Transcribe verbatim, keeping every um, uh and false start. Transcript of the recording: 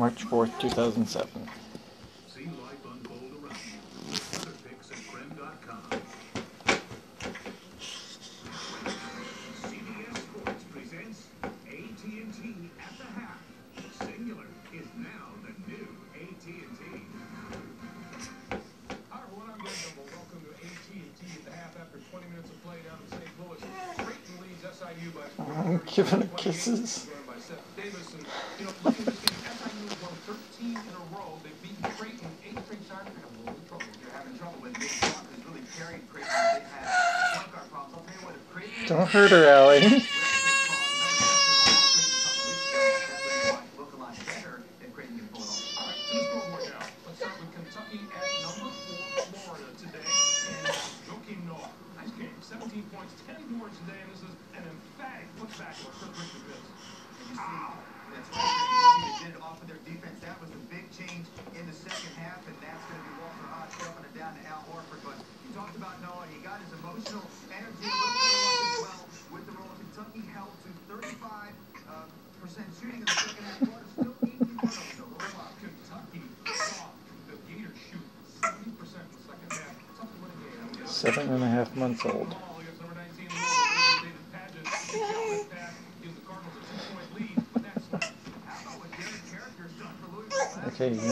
March fourth, two thousand seven. See life unfold around you with weather picks at creme dot com. C B S Sports presents A T and T at the half. Singular is now the new A T and T. Hi everyone, I'm Greg Gumbel. Welcome to A T and T at the half after twenty minutes of play down in Saint Louis. Creighton leads S I U by I'm giving her kisses. joined by Seth Davis. And, you know, looking at this game, S I U has won thirteen in a row. They've beaten Creighton eight straight times. They're having a little trouble. They're having trouble with Nick Clark has really carried Creighton. They've had point guard problems. I'll tell you what, if Creighton... Don't hurt her, Allie. seventeen points, ten boards today, and this is an emphatic putback of Chris Richard Mills. And you see, that's right, you see they did it off of their defense. That was the big change in the second half, and that's going to be Walter Hodge stepping it down to Al Horford. But you talked about Noah, he got his emotional energy a little bit as well with the role. Kentucky held to thirty-five percent uh, shooting in the second half. Water still eighteen turnovers, so a little off. Kentucky saw the Gators shoot seventy percent in the second half. Tough to win a game. Seven and a half months old. Okay.